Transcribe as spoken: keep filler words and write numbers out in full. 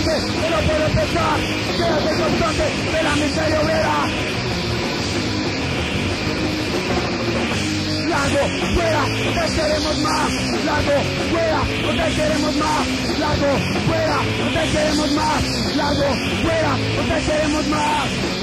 grande, que no puedo pensar, quédate constante de la miseria obrera. Largo, fuera, no te queremos más. Largo, fuera, no te queremos más. Largo, fuera, no te queremos más. Largo, fuera, no te queremos más.